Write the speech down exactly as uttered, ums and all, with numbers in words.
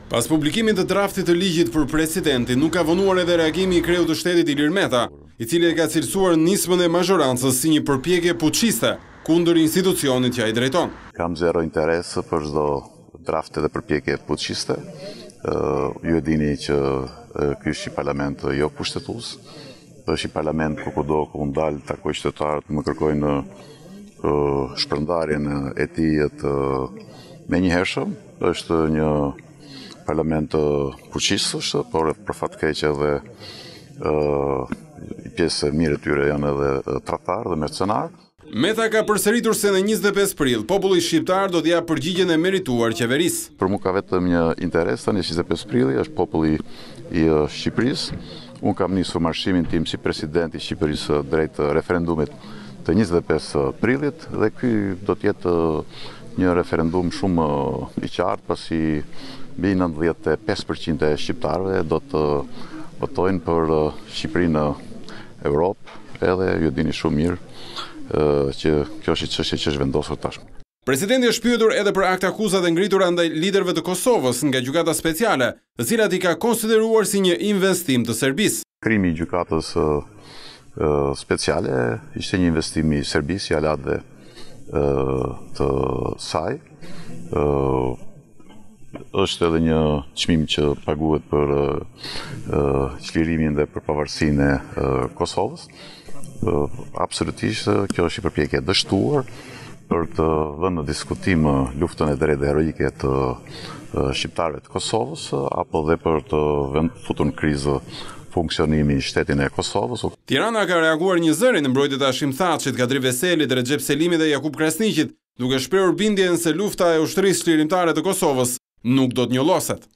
Pas publikimit të draftit të ligjit për presidentin, nuk ka vonuar edhe reagimi i kreut të shtetit Ilir Meta, i cili e ka cilësuar nismën e mazhorancës si një përpjekje fuqiste kundër institucionit që ai drejton. Kam zero interes për çdo draft dhe përpjekje fuqiste. Ju e dini që ky është një parlament jo kushtetues, është një parlament ku kudo ku ndal takoj qytetarët më kërkojnë shpërndarjen e tij të menjëhershëm. Është një parlament fuqisë është, por për fat keq edhe pjesë e mirë e tyre janë edhe tradhtar dhe mercenar. Meta ka përsëritur se në njëzet e pesë prill populli shqiptar do t'japë përgjigjen e merituar qeverisë. Për mua ka vetëm një interes tani njëzet e pesë prilli, është populli i Shqipërisë. Unë kam nisur marshimin tim si president i Shqipërisë drejt referendumit të njëzet e pesë prillit dhe ky do të jetë një referendum shumë i qartë, pasi mbi nëntëdhjetë e pesë përqind e shqiptarëve do të votojnë për Shqipërinë në Europë, edhe ju dini shumë mirë që kjo është çështje që është vendosur tashmë. Presidenti është pyetur edhe për akt akuzat e ngritura ndaj liderëve të Kosovës nga gjykata speciale, të cilat i ka konsideruar si një investim të Serbisë. Krimi i gjykatës speciale ishte një investim i Serbisë, i alatëve të saj. Është edhe një çmim që paguhet për çlirimin dhe për pavarësinë e Kosovës. Absolutisht kjo është një përpjekje e dështuar për të vënë në diskutim luftën e drejtë dhe heroike të shqiptarëve të Kosovës, apo dhe për të futur në krizë funksionimi i shtetin e Kosovës. Tirana ka reaguar një zëri në mbrojtjet e Hashim Thaçit, Kadri Veselit, Recep Selimit dhe Jakub Krasniqit, duke shprehur bindjen se lufta e ushtrisë çlirimtare të Kosovës nuk do të njolloset.